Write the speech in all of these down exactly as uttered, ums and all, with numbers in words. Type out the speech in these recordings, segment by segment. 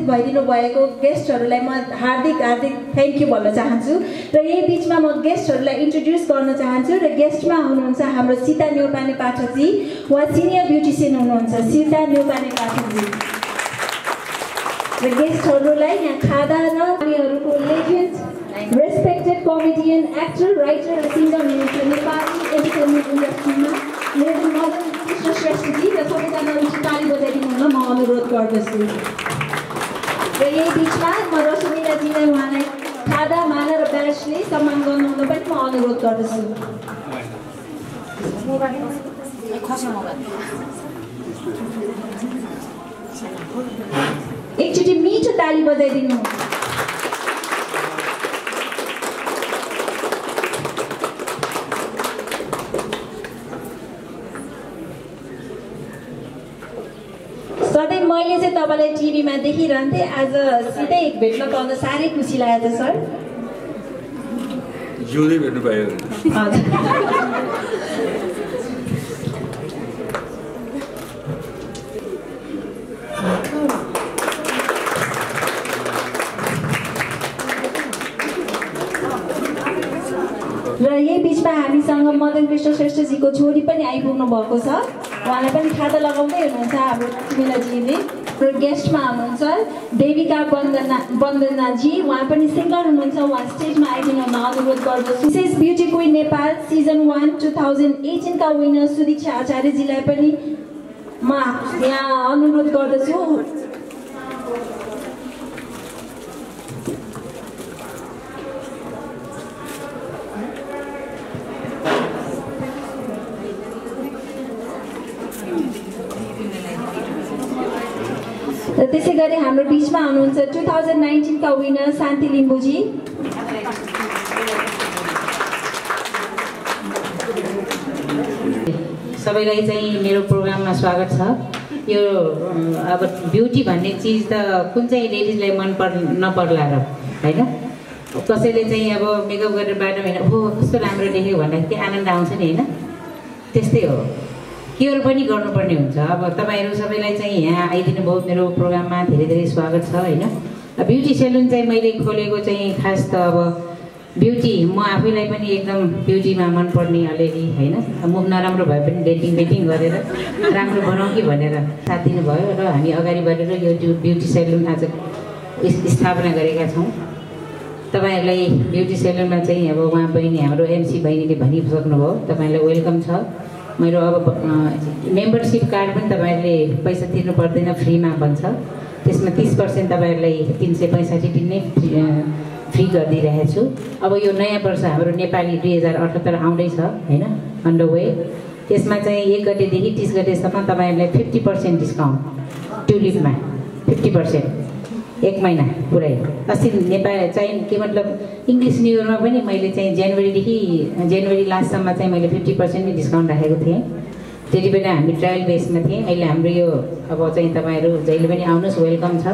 भइदिनु भएको गेस्टहरूलाई म हार्दिक हार्दिक थ्याङ्क यू भन्न चाहन्छु र यही बिचमा म गेस्टहरूलाई इन्ट्रोड्युस गर्न चाहन्छु र गेस्टमा हुनुहुन्छ हाम्रो सीता न्यौपाने पाठकजी, उहाँ सिनियर ब्युटिसियन हुनुहुन्छ सीता न्यौपाने पाठकजी र गेस्टहरूलाई यहाँ खादा र हामीहरूको legend respected comedian, actor, writer र सिङ्गर हुनुहुन्छ नेपाली एन्टरटेनमेन्ट इन्डस्ट्रीमा मेरो मदन कृष्ण श्रेष्ठजी र सबैजनाले ताली बजाइदिनु हुन म अनुरोध गर्दछु। र यही बिचमा म रसुमिलाजीलाई उहाँलाई खादा, माला र ब्याजले सम्मान गर्नुहुन पनि म अनुरोध गर्दछु। एकचोटि मिठो ताली बजाइदिनु। सधैँ मैले चाहिँ तपाईँलाई टिभीमा देखिरहन्थेँ, आज सिधै भेट्न पाउँदा साह्रै खुसी लागेको छ सर। जिउँदै भेट्नु पायो। र यही बिचमा हामीसँग मदन कृष्ण श्रेष्ठजीको छोरी पनि आइपुग्नु भएको छ, उहाँलाई पनि खाता लगाउँदै हुनुहुन्छ हाम्रो लक्ष्मीलाजीले। र गेस्टमा हुनुहुन्छ देविका वन्दना वन्दनाजी, उहाँ पनि सिङ्गर हुनुहुन्छ, उहाँ स्टेजमा आइदिनु हुन अनुरोध गर्दछु। विशेष beauty queen Nepal season one two thousand एटिनका विनर सुदीक्षा आचार्यजीलाई पनि म यहाँ अनुरोध गर्दछु। र त्यसै गरी हाम्रो बिचमा हुनुहुन्छ टु थाउजन्ड नाइन्टिनका विनर शान्ति लिम्बुजी। सबैलाई चाहिँ मेरो प्रोग्राममा स्वागत छ। यो अब ब्युटी भन्ने चिज त कुन चाहिँ लेडिजलाई मन पर् नपर्ला र होइन, कसैले चाहिँ अब मेकअप गरेर बाटो होइन हो कस्तो राम्रो देख्यो भन्दाखेरि आनन्द आउँछ नि होइन, त्यस्तै हो। केयर पनि गर्नुपर्ने हुन्छ। अब तपाईँहरू सबैलाई चाहिँ यहाँ आइदिनु भयो मेरो प्रोग्राममा, धेरै धेरै स्वागत छ होइन। ब्युटी सेलुन चाहिँ मैले खोलेको चाहिँ खास त अब ब्युटी म आफैलाई पनि एकदम ब्युटीमा मनपर्ने अलिअलि होइन, मुख नराम्रो भए पनि डेटिङ बेटिङ गरेर राम्रो बनाउँ कि भनेर साथ दिनुभयो र हामी अगाडि बढेर यो ब्युटी सेलुन आज स्थापना गरेका छौँ। तपाईँहरूलाई ब्युटी सेलुनमा चाहिँ अब उहाँ बहिनी हाम्रो एमसी बहिनीले भनिसक्नुभयो, तपाईँहरूलाई वेलकम छ। मेरो अब मेम्बरसिप कार्ड पनि तपाईँहरूले पैसा तिर्नु पर्दैन, फ्रीमा बन्छ। त्यसमा तिस पर्सेन्ट तपाईँहरूलाई तिन सय पैँसठी दिन नै फ्री फ्री गरिदिइरहेको छु। अब यो नयाँ वर्ष हाम्रो नेपाली दुई हजार अठहत्तर आउँदैछ होइन, अन्डर वे। त्यसमा चाहिँ एक गतेदेखि तिस गतेसम्म तपाईँहरूलाई फिफ्टी पर्सेन्ट डिस्काउन्ट ट्युलिपमा, फिफ्टी पर्सेन्ट एक महिना पुरै। अस्ति नेपाल चाहिँ के मतलब इङ्ग्लिस न्यु इयरमा पनि मैले चाहिँ जनवरीदेखि जनवरी लास्टसम्म चाहिँ मैले फिफ्टी पर्सेन्ट नै डिस्काउन्ट राखेको थिएँ। त्यति बेला हामी ट्रायल बेसमा थिएँ। अहिले हाम्रो यो अब चाहिँ तपाईँहरू जहिले पनि आउनुहोस्, वेलकम छ।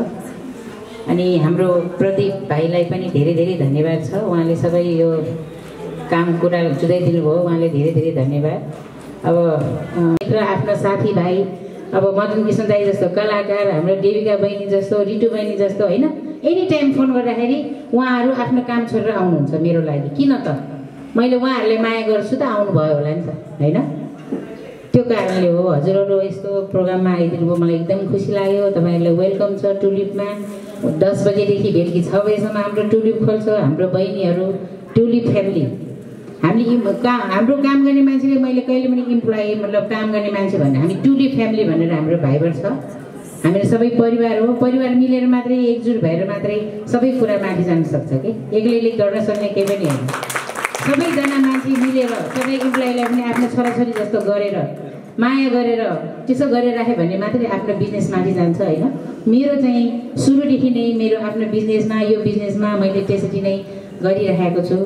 अनि हाम्रो प्रदीप भाइलाई पनि धेरै धेरै धन्यवाद छ, उहाँले सबै यो काम कुरा जुदाइदिनु भयो, उहाँले धेरै धेरै धन्यवाद। अब र आफ्नो साथीभाइ अब मदन कृष्ण दाई जस्तो कलाकार, हाम्रो देविका बहिनी जस्तो, रिटु बहिनी जस्तो होइन, एनी टाइम फोन गर्दाखेरि उहाँहरू आफ्नो काम छोडेर आउनुहुन्छ मेरो लागि। किन त मैले उहाँहरूलाई माया गर्छु त आउनुभयो होला नि त होइन, त्यो कारणले हो। हजुरहरू यस्तो प्रोग्राममा आइदिनु भयो, मलाई एकदम खुसी लाग्यो। तपाईँहरूलाई वेलकम छ टुलिपमा। दस बजेदेखि बेलुकी छ बजीसम्म हाम्रो टुलिप खोल्छ। हाम्रो बहिनीहरू टुलिप फ्यामिली, हामीले काम हाम्रो काम गर्ने मान्छेले मैले कहिले पनि इम्प्लोइ मतलब काम गर्ने मान्छे भन्ने, हामी टुलिप फ्यामिली भनेर हाम्रो भाइबर छ। हामीहरू सबै परिवार हो, परिवार मिलेर मात्रै एकजुट भएर मात्रै सबै कुरा माथि जान सक्छ कि एक्लैले गर्न सक्ने केही पनि होइन। सबैजना मान्छे मिलेर सबै इम्प्लोइलाई पनि आफ्नो छोराछोरी जस्तो गरेर माया गरेर त्यसो गरेर राख्यो भने मात्रै आफ्नो बिजनेस माथि जान्छ होइन। मेरो चाहिँ सुरुदेखि नै मेरो आफ्नो बिजनेसमा यो बिजनेसमा मैले त्यसरी नै गरिरहेको छु।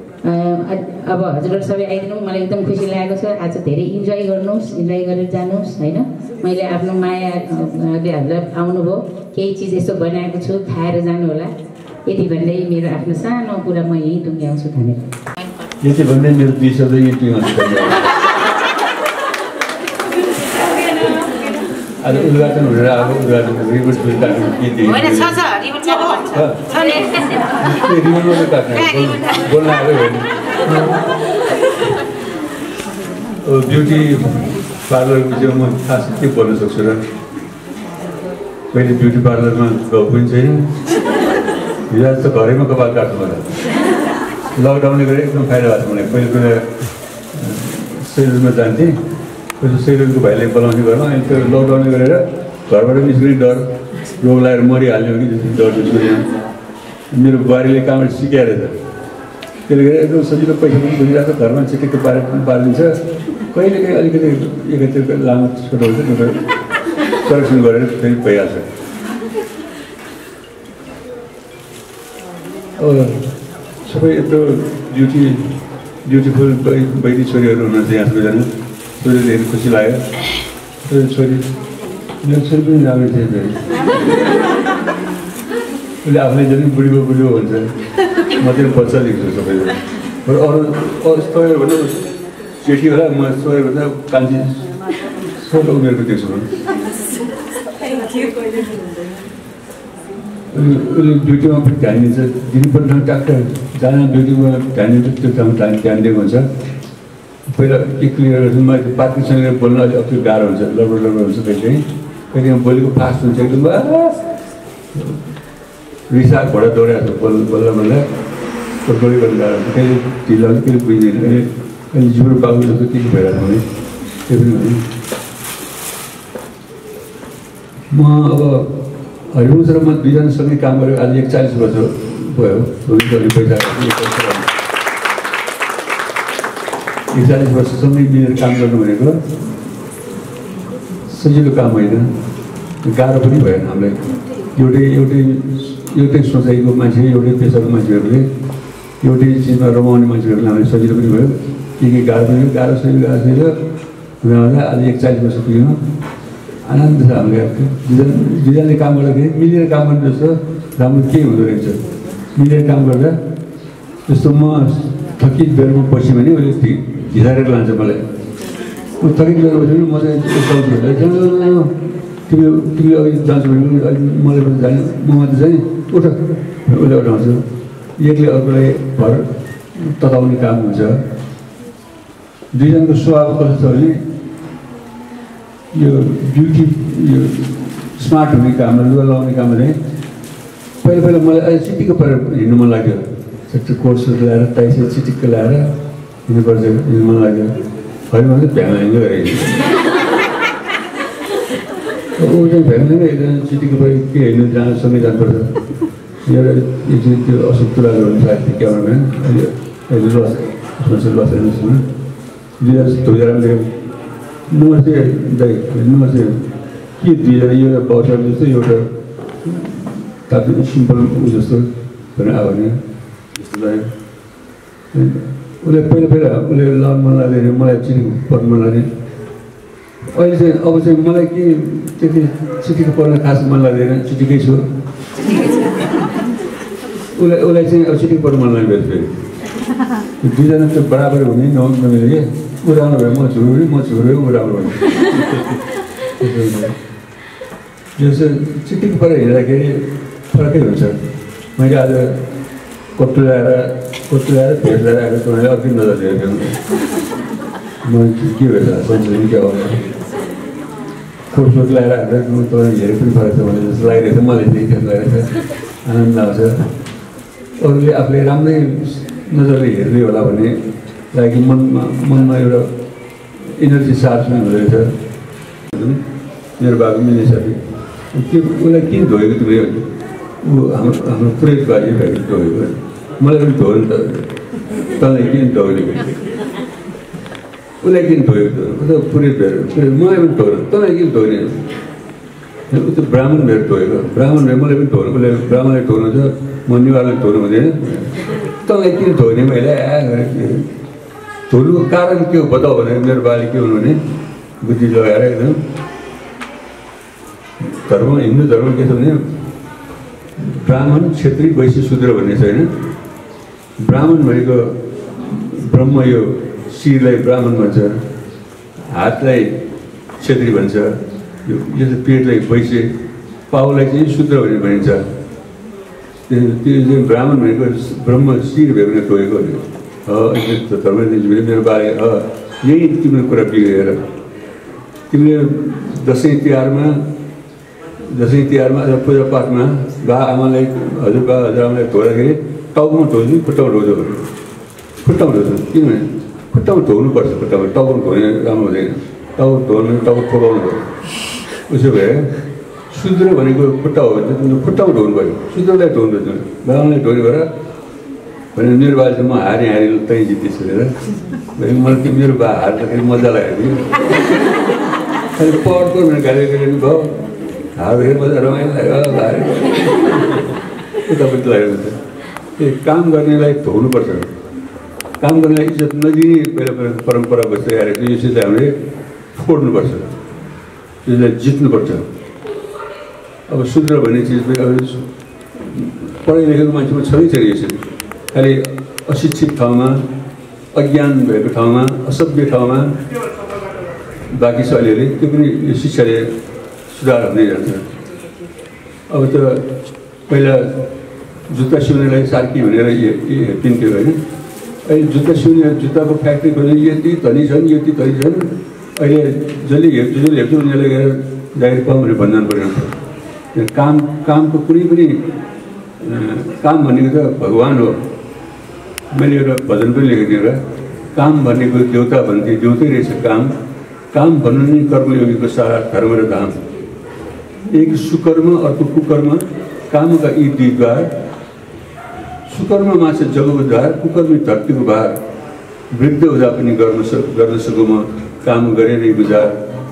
अब हजुरहरू सबै आइदिनु मलाई एकदम खुसी लागेको छ। आज धेरै इन्जोय गर्नुहोस्, इन्जोय गरेर जानुहोस् होइन। मैले आफ्नो मायाले हामीलाई आउनुभयो, केही चिज यसो बनाएको छु, खाएर जानु होला, यति भन्दै मेरो आफ्नो सानो कुरा म यहीँ टुङ्ग्याउँछु। धन्यवाद। यति भन्दै मेरो दुई शब्द यति आज उद्घाटन हुनेर आएको उद्घाटन रिबन पनि काट्नु के दिए होइन छ छ रिबन छ छ नि रिबन मात्रै काट्नु बोल्न आएकै होइन ब्युटी पार्लरको विषयमा म खास के बोल्न सक्छु र कहिले ब्युटी पार्लरमा गएको पनि छैन हिजो आज त घरैमा कपाल काट्नु पर्यो लकडाउनले गर्दा एकदम फाइदा भएको छ मलाई पहिले पहिला सेलुनमा जान्थेँ पछि सेलुनको भाइले बोलाउने घरमा अहिले त्यो लकडाउनले गरेर घरबाट निस्कने डर रोग लगाएर मरिहाल्ने हो कि जस्तो डर निस्किने मेरो बुहारीले कामबाट सिकाएर छ त्यसले गर्दा एकदम सजिलो पैसा पनि बुझिरहेको छ घरमा चिटिक्क पारे पनि पारिदिन्छ कहिले कहीँ अलिकति एकातिर लामो छोटो हुन्छ त्यो करेक्सन गरेर फेरि भइहाल्छ सबै यत्रो ब्युटी ब्युटिफुल बहिनी छोरीहरू हुनुहुन्छ यहाँ सबैजना छोरीले हेर्नु खुसी लाग्यो छोरी छोरी मेरो छोरी पनि राम्रो थियो फेरि उसले आफूले जति बुढीको बुढीको हुन्छ म त्यो बच्चा देख्छु सबैजना अरू अरू छोरीहरू भन्दा केटी होला म छोरी भन्दा कान्छी छोटो उमेरको देख्छु उसले ब्युटीमा पनि ध्यान दिन्छ दिनुपर्ने ठाउँ ट्याक्क जहाँ ब्युटीमा ध्यान दिन्छ त्यो ठाउँ ध्यान ध्यान दिएको हुन्छ पहिला के क्लियर गर्छु म पार्टीसँग बोल्न अलिक अलिक गाह्रो हुन्छ लडबड लडबड हुन्छ कहिले कहीँ कहिले बोलेको फास्ट हुन्छ एकदम रिसाक घोडा दौडाएको छ बोल बल्ल बल्ल बोली गर्नु गाह्रो हुन्छ कहिले ढिलो हुन्छ कहिले बुझ्दैन अहिले अहिले जिब्रो बाबु जस्तो के के भइरहेको छ भने त्यो पनि भने म अब हरिवंश र म दुईजनासँगै काम गरेँ आज एकचालिस वर्ष भयो पैसा एकचालिस वर्षसँगै मिलेर काम गर्नु भनेको सजिलो काम होइन गाह्रो पनि भएन हामीलाई एउटै एउटै एउटै सोचाइको मान्छे एउटै पेसाको मान्छेहरूले एउटै चिजमा रमाउने मान्छेहरूले हामीलाई सजिलो पनि भयो के के गाह्रो पनि गाह्रो सजिलो गाह्रो सजिलो हुँदा आज एकचालिस वर्ष पुग्यौँ आनन्द छ हामीले दुईजना दुईजनाले काम गर्दाखेरि मिलेर काम गर्ने जस्तो राम्रो के हुँदो रहेछ मिलेर काम गर्दा जस्तो म थकित बेरमा बस्यो भने उसले झिझारेर लान्छ मलाई म थकित बेरमा बस्यो भने म चाहिँ तिमी तिमी अघि जान्छु भने मलाई पनि जाने म मात्रै चाहिँ उठ उसले उठाउँछु एकले अर्कोलाई भर तताउने काम हुन्छ दुईजनाको स्वभाव कस्तो छ भने यो ब्युटी यो स्मार्ट हुने काम र लुगा लगाउने काम चाहिँ पहिला पहिला मलाई अहिले चिटिक्क परेर हिँड्नु मन लाग्यो त्यो कोर्सहरू ल्याएर टाइस चिटिक्क ल्याएर हिँड्नुपर्छ हिँड्नु मन लाग्यो होइन भने भ्याङ्लाङ्गै गरेर ऊ चाहिँ भ्याङ्लाङ्गै एकदम चिटिक्क पऱ्यो के हिँड्नु जानु सँगै जानुपर्छ एउटा एकछिन त्यो अशोक तुलाहरू गर्नु साथी क्यामराम्यान अहिले अहिले लस लस हेर्नुहोस् न दुईजना धोइएर नमस्ते दाइ नमस्ते के दुईजना एउटा बटर जस्तो एउटा तातो सिम्पल ऊ जस्तो भनेर आयो भने जस्तो लाग्यो उसले पहिला पहिला उसले लाउनु मन लाग्दैन मलाई चिटिक्क पर्नु मन लाग्दैन अहिले चाहिँ अब चाहिँ मलाई के त्यति चिटिक्क पर्न खास मन लाग्दैन चिटिक्कै छु उसलाई उसलाई चाहिँ अब चिटिक्क पर्नु मन लाग्यो फेरि दुईजना चाहिँ बराबर हुने नमिले कि ऊ राम्रो भयो म झुरुँ म झुरुँ ऊ राम्रो भयो यो चाहिँ चिटिक्क परेर हिँड्दाखेरि फरकै हुन्छ मैले आज कट्टु ल्याएर कट्टु ल्याएर भेट ल्याएर आएको तपाईँले अर्कै नजर हेरेको म के भएछ सन्चै क्या हो खोटसोट ल्याएर आएर तपाईँले हेरेको पनि फरक छ भने जस्तो लागिरहेको छ मलाई त्यही खेर लागिरहेको छ आनन्द आउँछ अरूले आफूले राम्रै नजरले हेर्दै होला भने लागि मनमा मनमा एउटा इनर्जी सार्ज पनि हुँदो रहेछ मेरो बाबु मिल्ने साथी के उसलाई किन धोएको तिमीले ऊ हाम्रो हाम्रो पुरै बाजे भाइ धोएको मलाई पनि धोयो नि त तँलाई किन धोयो उसलाई किन धोएको ऊ त पुरै भेर मलाई पनि धोयो तँलाई किन धोने ऊ त ब्राह्मण भेर धोएको ब्राह्मण भेर मलाई पनि धोनु उसले ब्राह्मणलाई धोनु छ म निवारलाई धोनु हुँदैन तँलाई किन धोने मैले आ गरेर धोनुको कारण के हो बताऊ भने मेरो बाले के हुनु भने बुद्धि लगाएर एकदम धर्म हिन्दू धर्म के छ भने ब्राह्मण क्षेत्री वैश्य शूद्र भन्ने छैन ब्राह्मण भनेको ब्रह्म यो शिरलाई ब्राह्मण भन्छ हातलाई क्षेत्री भन्छ यो चाहिँ पेटलाई वैश्य पाउलाई चाहिँ शूद्र भनेर भनिन्छ। त्यो चाहिँ ब्राह्मण भनेको ब्रह्म शिर भयो भने टोकेको धर्म मेरो बारे यही तिम्रो कुरा बिग्रेर तिमीले दसैँ तिहारमा दसैँ तिहारमा पूजापाठमा बा आमालाई हजुर बा हजुरआमालाई धोँदाखेरि टाउकोमा धोज्नु खुट्टामा धोज्यो भने खुट्टामा धोज्नु किनभने खुट्टामा धोउनुपर्छ। खुट्टामा टाउकोमा धोने राम्रो हुँदैन। टाउको धोनु टाउको ठोकाउनु भयो। उसो भए शूद्र भनेको खुट्टा हो भने तिमीले खुट्टामा धोउनु पऱ्यो। शूद्रलाई धोउनु पर्छ। ब्राह्मणलाई धोने भएर भने मेरो बाले चाहिँ म हारेँ हारेँ तै जितेछु भनेर मलाई त्यो मेरो बा हार्दाखेरि मजा लाग्यो। खालि पढ्को भनेर गाली गाली भयो हार्दाखेरि मजा रमाइलो लाग्यो हारेँ उतापट्टि लागेको हुन्छ। ए काम गर्नेलाई धोउनुपर्छ। काम गर्नेलाई इज्जत नदिने पहिला पहिला परम्परा बस्दै आएको यो चाहिँ हामीले फोड्नुपर्छ। त्यसलाई जित्नुपर्छ। अब शूद्र भन्ने चिज पनि अब पढाइ लेखेको मान्छेमा छँदै छैन यसरी। खालि अशिक्षित ठाउँमा अज्ञान भएको ठाउँमा असभ्य ठाउँमा बाँकी छ अलिअलि त्यो पनि यो शिक्षाले सुधार हुँदै जान्छ। अब त पहिला जुत्ता सिउनेलाई सार्की भनेर पिन्थ्यो होइन। अहिले जुत्ता सिउने जुत्ताको फ्याक्ट्री खोल्ने यति धनी छन् यति धनी छन्। अहिले जसले हेर्छु जसले हेर्छु उनीहरूले गएर जागिर पाऊँ भनेर भन्जानु पऱ्यो। काम कामको कुनै पनि काम भनेको त भगवान् हो। मैले एउटा भजन पनि लेखेको थिएँ एउटा काम भनेको देउता भन्थे देउतै रहेछ काम। काम भन्नु नै कर्मयोगीको सारा धर्म र धाम। एक सुकर्म अर्को कुकर्म कामका यी दुई द्वार। सुकर्म माछ जगको द्वार कुकर्मी धरतीको भार। वृद्ध हुँदा पनि गर्न सक् गर्न सकु म काम गरेर नै गुजार।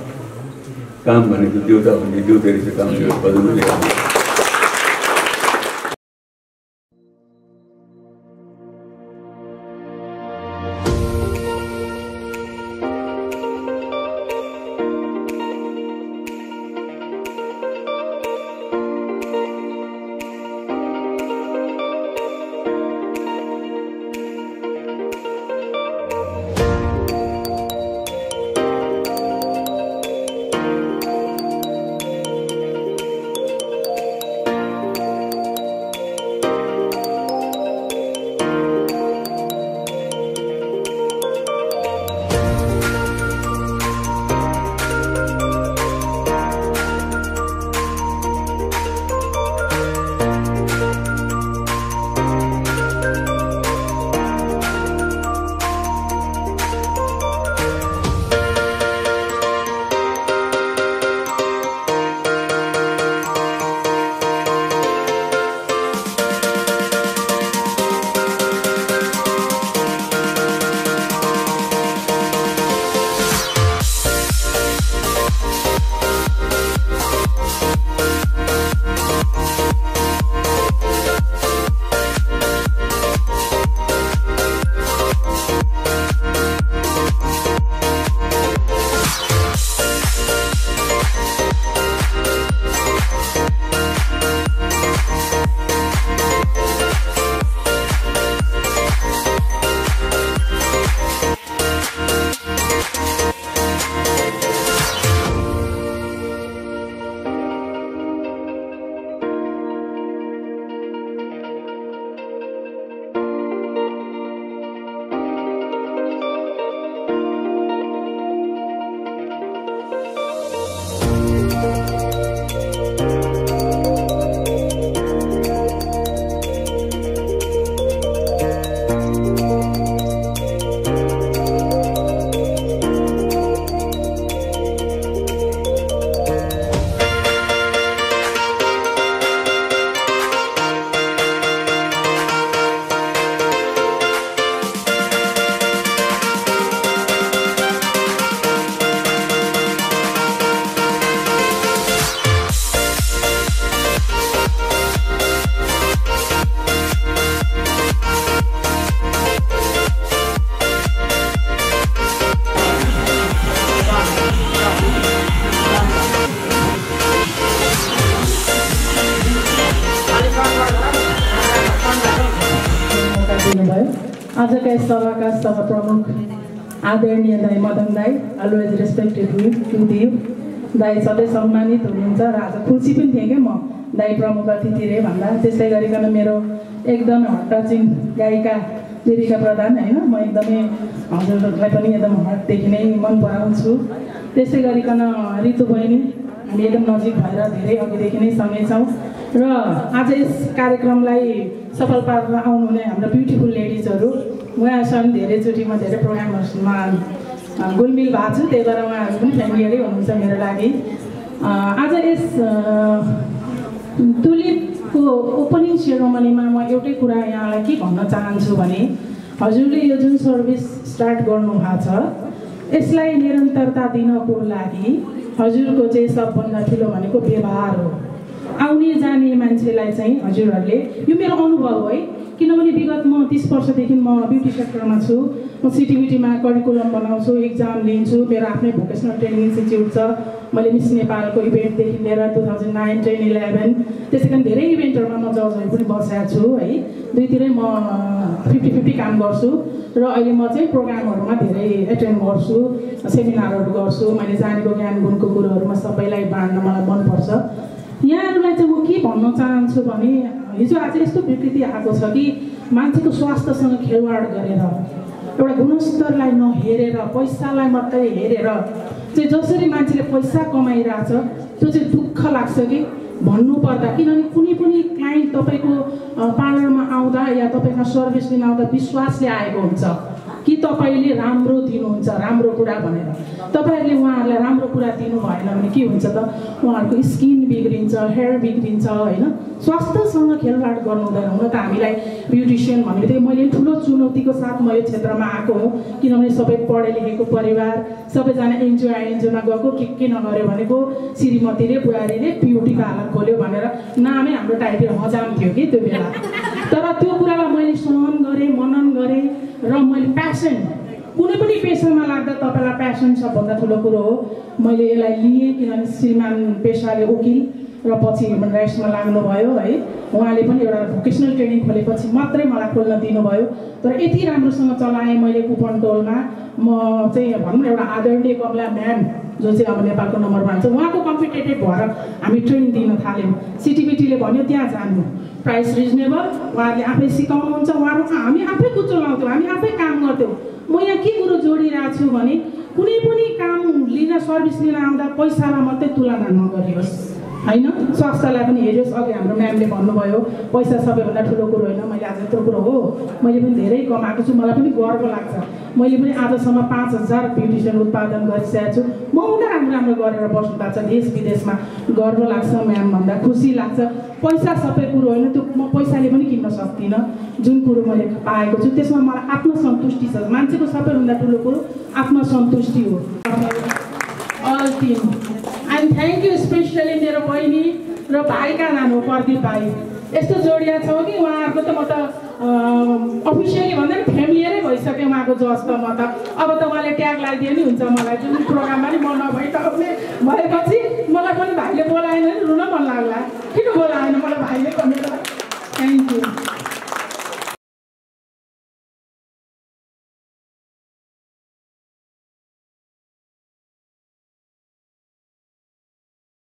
काम भनेको देउता भन्ने देउतै रहेछ काम यो भजन पनि लेखेको। आजका यस सभाका सभा प्रमुख आदरणीय दाई मदन दाई, always respected you, to you, दाई सधैँ सम्मानित हुनुहुन्छ र आज खुसी पनि थिएँ क्या म दाई प्रमुख अतिथि रे भन्दा। त्यसै गरिकन मेरो एकदम हट टचिङ गायिका देविका प्रधान होइन, म एकदमै हजुरलाई पनि एकदम हटदेखि नै मन पराउँछु। त्यसै गरिकन ऋतु बहिनी हामी एकदम नजिक भएर धेरै अघिदेखि नै सँगै छौँ र आज यस कार्यक्रमलाई सफल पारेर आउनुहुने हाम्रो ब्युटिफुल लेडिजहरू उहाँसँग धेरैचोटि म धेरै प्रोग्रामहरूमा गोलमिल भएको छु, त्यही भएर उहाँहरू पनि फ्यामिलियरै हुनुहुन्छ मेरो लागि। आज यस टुलिपको ओपनिङ सेरोमनीमा म एउटै कुरा यहाँलाई के भन्न चाहन्छु भने हजुरले यो जुन सर्भिस स्टार्ट गर्नुभएको छ यसलाई निरन्तरता दिनको लागि हजुरको चाहिँ सबभन्दा ठुलो भनेको व्यवहार हो। आउने जाने मान्छेलाई चाहिँ हजुरहरूले, यो मेरो अनुभव है, किनभने विगत म तीस वर्षदेखि म ब्युटी सेक्टरमा छु। म सिटिबिटीमा करिकुलम बनाउँछु, इक्जाम लिन्छु, मेरो आफ्नै भोकेसनल ट्रेनिङ इन्स्टिट्युट छ। मैले मिस नेपालको इभेन्टदेखि लिएर two thousand nine ten eleven त्यसै कारण धेरै इभेन्टहरूमा म जजहरू पनि बसेको छु है। दुईतिरै म फिफ्टी फिफ्टी काम गर्छु र अहिले म चाहिँ प्रोग्रामहरूमा धेरै एटेन्ड गर्छु, सेमिनारहरू गर्छु। मैले जानेको ज्ञान गुणको कुरोहरूमा सबैलाई बाँड्न मलाई मनपर्छ। यहाँहरूलाई चाहिँ म के भन्न चाहन्छु भने हिजो आज यस्तो विकृति आएको छ कि मान्छेको स्वास्थ्यसँग खेलवाड गरेर एउटा गुणस्तरलाई नहेरेर पैसालाई मात्रै हेरेर चाहिँ जसरी मान्छेले पैसा कमाइरहेछ त्यो चाहिँ दुःख लाग्छ कि भन्नुपर्दा। किनभने कुनै पनि क्लाइन्ट तपाईँको पार्लरमा आउँदा या तपाईँको सर्भिस लिन आउँदा विश्वासले आएको हुन्छ कि तपाईँले राम्रो दिनुहुन्छ, राम्रो कुरा भनेर। तपाईँहरूले उहाँहरूलाई राम्रो कुरा दिनु भएन भने के हुन्छ त उहाँहरूको स्किन बिग्रिन्छ, हेयर बिग्रिन्छ होइन। स्वास्थ्यसँग खेलवाड गर्नु हुँदैन। हुन त हामीलाई ब्युटिसियन भन्ने बित्तिकै मैले ठुलो चुनौतीको साथ म यो क्षेत्रमा आएको हुँ, किनभने सबै पढे लेखेको परिवार, सबैजना एनजिओ एनजिओमा गएको, के के नगर्यो भनेको श्रीमतीले बुहारीले ब्युटी पार्लर खोल्यो भनेर नामै हाम्रो टाइटल हजाम थियो कि त्यो बेला। तर त्यो कुरालाई मैले सहन गरेँ, मनन गरेँ र मैले प्यासन, कुनै पनि पेसामा लाग्दा तपाईँलाई प्यासन सबभन्दा ठुलो कुरो हो। मैले यसलाई लिएँ किनभने श्रीमान पेसाले वकिल र पछि ह्युमन राइट्समा लाग्नुभयो है। उहाँले पनि एउटा भोकेसनल ट्रेनिङ खोलेपछि मात्रै मलाई खोल्न दिनुभयो। तर यति राम्रोसँग चलाएँ मैले कुपन टोलमा। म चाहिँ भनौँ न एउटा आदरणीय कमला म्याम जो चाहिँ अब नेपालको नम्बर वान छ, उहाँको कम्पिटेटिभ भएर हामी ट्रेनिङ दिन थाल्यौँ। सिटिबिटीले भन्यो त्यहाँ जानु, प्राइस रिजनेबल, उहाँहरूले आफै सिकाउनुहुन्छ, उहाँहरू हामी आफै कुचो लाउँथ्यौँ, हामी आफै काम गर्थ्यौँ। म यहाँ के कुरो जोडिरहेको छु भने कुनै पनि काम लिन, सर्भिस लिन आउँदा पैसालाई मात्रै तुलना नगरियोस् होइन, स्वास्थ्यलाई पनि हेरियोस्। अघि हाम्रो म्यामले भन्नुभयो पैसा सबैभन्दा ठुलो कुरो होइन। मैले आज यत्रो कुरो हो, मैले पनि धेरै कमाएको छु, मलाई पनि गर्व लाग्छ। मैले पनि आजसम्म पाँच हजार ब्युटिसियन उत्पादन गरिसकेको छु। म उता राम्रो राम्रो गरेर बस्नु भएको छ देश विदेशमा, गर्व लाग्छ म्याम भन्दा, खुसी लाग्छ। पैसा सबै कुरो होइन, त्यो म पैसाले पनि किन्न सक्दिनँ। जुन कुरो मैले पाएको छु त्यसमा मलाई आत्मसन्तुष्टि छ। मान्छेको सबैभन्दा ठुलो कुरो आत्मसन्तुष्टि हो। All team and thank you especially मेरो बहिनी र भाइका नाम हो प्रदीप भाइ। यस्तो जोडिया छौँ कि उहाँहरूको त म त अफिसियली भन्दा पनि फ्यामिलियरै भइसक्यो उहाँको जस त। म त अब त उहाँले ट्याग लगाइदियो नि हुन्छ मलाई, जुन प्रोग्राममा नि म नभइसक्ने भएपछि मलाई पनि भाइले बोलाएन नि रुन मन लाग्ला। किन बोलाएन मलाई भाइले भनेर। Thank you.